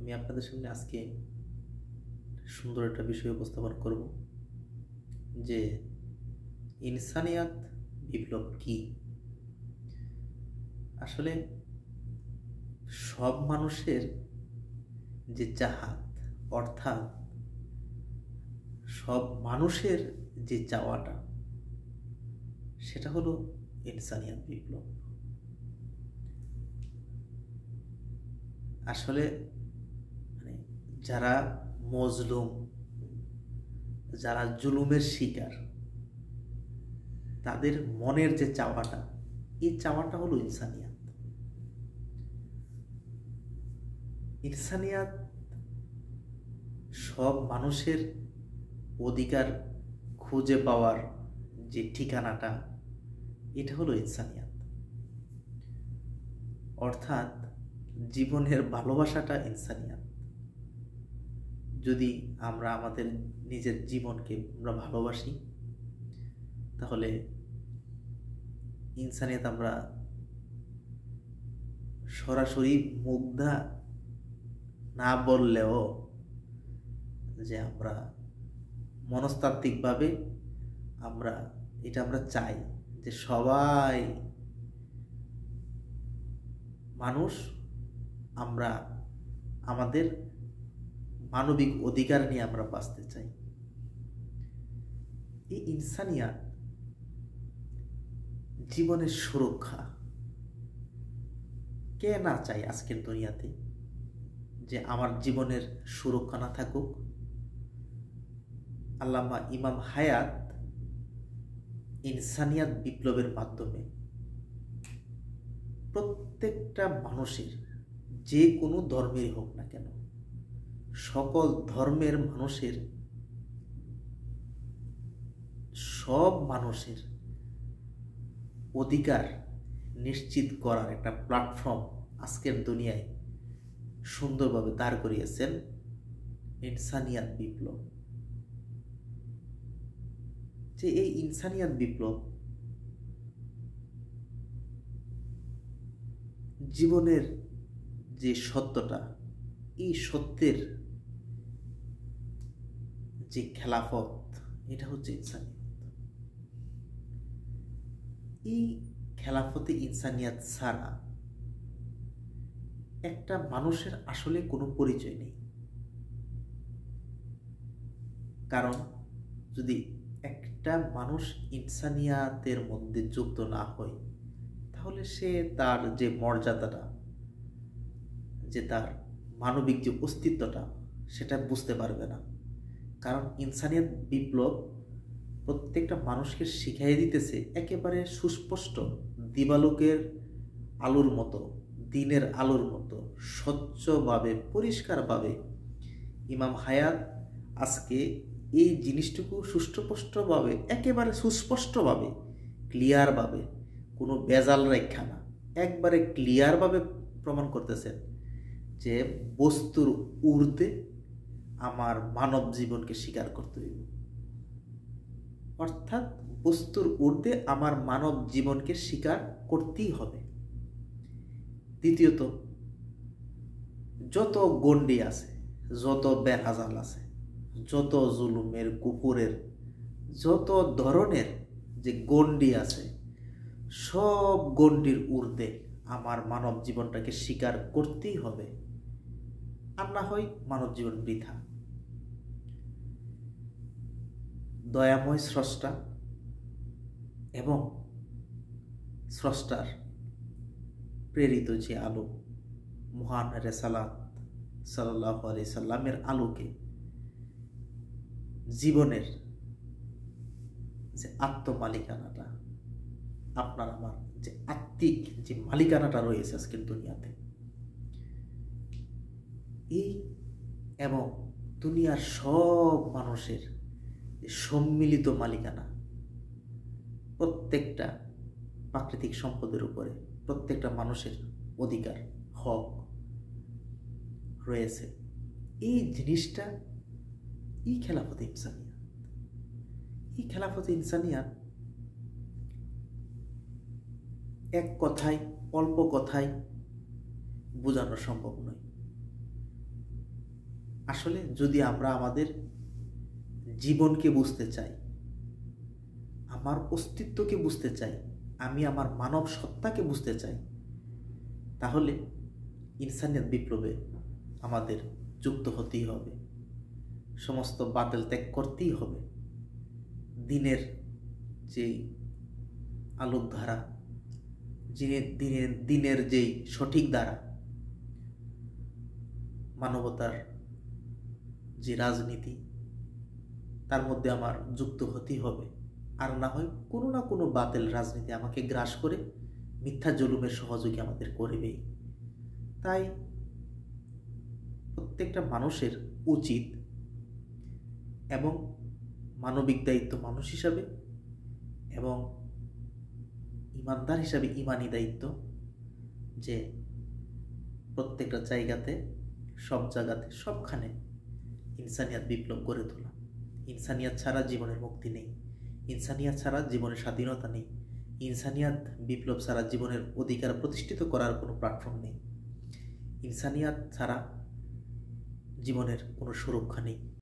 আমি আপনাদের সামনে আজকে সুন্দর একটা বিষয় উপস্থাপন করব যে ইনসানিয়াত বিপ্লব কি। আসলে সব মানুষের যে চাহাত, অর্থাৎ সব মানুষের যে চাওয়াটা, সেটা হলো ইনসানিয়াত বিপ্লব। আসলে যারা মজলুম, যারা জুলুমের শিকার, তাদের মনের যে চাওয়াটা, এই চাওয়াটা হলো ইনসানিয়াত। ইনসানিয়াত সব মানুষের অধিকার খুঁজে পাওয়ার যে ঠিকানাটা, এটা হলো ইনসানিয়াত। অর্থাৎ জীবনের ভালোবাসাটা ইনসানিয়াত। যদি আমরা আমাদের নিজের জীবনকে আমরা ভালোবাসি, তাহলে ইনসানিয়াত আমরা সরাসরি মুগ্ধা না বললেও যে আমরা মনস্তাত্ত্বিকভাবে আমরা চাই যে সবাই মানুষ আমরা আমাদের মানবিক অধিকার নিয়ে আমরা বাঁচতে চাই। এই ইনসানিয়াত জীবনের সুরক্ষা কে না চাই আজকের দুনিয়াতে, যে আমার জীবনের সুরক্ষা না থাকুক। আল্লামা ইমাম হায়াত ইনসানিয়াত বিপ্লবের মাধ্যমে প্রত্যেকটা মানুষের, যে কোনো ধর্মের হোক না কেন, সকল ধর্মের মানুষের, সব মানুষের অধিকার নিশ্চিত করার একটা প্ল্যাটফর্ম আজকের দুনিয়ায় সুন্দরভাবে দাঁড় করিয়েছেন ইনসানিয়াত বিপ্লব। যে এই ইনসানিয়াত বিপ্লব জীবনের যে সত্যটা, এই সত্যের যে খেলাফত, এটা হচ্ছে ইনসানিয়াত। এই খেলাফতে ইনসানিয়াত ছাড়া একটা মানুষের আসলে কোনো পরিচয় নেই। কারণ যদি একটা মানুষ ইনসানিয়াতের মধ্যে যুক্ত না হয়, তাহলে সে তার যে মর্যাদাটা, যে তার মানবিক যে অস্তিত্বটা, সেটা বুঝতে পারবে না। কারণ ইনসানিয়াত বিপ্লব প্রত্যেকটা মানুষকে শিখাই দিতেছে একেবারে সুস্পষ্ট দিবালোকের আলোর মতো, দিনের আলোর মতো স্বচ্ছভাবে, পরিষ্কারভাবে ইমাম হায়াত আজকে এই জিনিসটুকু সুস্পষ্টভাবে, একেবারে সুস্পষ্টভাবে, ক্লিয়ারভাবে, কোনো বেজাল রেখা না, একবারে ক্লিয়ারভাবে প্রমাণ করতেছেন যে বস্তুর ঊর্ধ্বে আমার মানব জীবনকে স্বীকার করতে হইব। অর্থাৎ বস্তুর ঊর্ধ্বে আমার মানব জীবনকে স্বীকার করতেই হবে। দ্বিতীয়ত, যত গণ্ডি আছে, যত বেহাজাল আছে, যত জুলুমের, কুফুরের, যত ধরনের যে গণ্ডি আছে, সব গণ্ডির ঊর্ধ্বে আমার মানব জীবনটাকে স্বীকার করতেই হবে। আর না হয় মানব জীবন বৃথা। দয়াময় স্রষ্টা এবং স্রষ্টার প্রেরিত যে আলো, মহান রেসালাত সাল্লাল্লাহু আলাইহি সাল্লামের আলোকে জীবনের যে আত্মমালিকানাটা, আপনার আমার যে আত্মিক যে মালিকানাটা রয়েছে আজকের দুনিয়াতে, এই এবং দুনিয়ার সব মানুষের সম্মিলিত মালিকানা, প্রত্যেকটা প্রাকৃতিক সম্পদের উপরে প্রত্যেকটা মানুষের অধিকার, হক রয়েছে। এই জিনিসটা এই খেলাফতে ইনসানিয়াত। এই খেলাফতে ইনসানিয়াত এক কথায়, অল্প কথায় বোঝানো সম্ভব নয়। আসলে যদি আমরা আমাদের জীবনকে বুঝতে চাই, আমার অস্তিত্বকে বুঝতে চাই, আমি আমার মানব সত্তাকে বুঝতে চাই, তাহলে ইনসানিয়ত বিপ্লবে আমাদের যুক্ত হতেই হবে, সমস্ত বাতিল ত্যাগ করতেই হবে। দিনের যেই আলোক ধারা, দিনের যেই সঠিক ধারা, মানবতার যে রাজনীতি, তার মধ্যে আমার যুক্ত হতেই হবে। আর না হয় কোনো না কোনো বাতিল রাজনীতি আমাকে গ্রাস করে মিথ্যা জুলুমের সহযোগী আমাদের করবেই। তাই প্রত্যেকটা মানুষের উচিত এবং মানবিক দায়িত্ব মানুষ হিসাবে এবং ইমানদার হিসাবে ইমানি দায়িত্ব যে প্রত্যেকটা জায়গাতে, সব জায়গাতে, সবখানে ইনসানিয়াত বিপ্লব গড়ে তোলা। ইনসানিয়াত ছাড়া জীবনের মুক্তি নেই, ইনসানিয়াত ছাড়া জীবনের স্বাধীনতা নেই, ইনসানিয়াত বিপ্লব ছাড়া জীবনের অধিকার প্রতিষ্ঠিত করার কোনো প্ল্যাটফর্ম নেই, ইনসানিয়াত ছাড়া জীবনের কোনো সুরক্ষা নেই।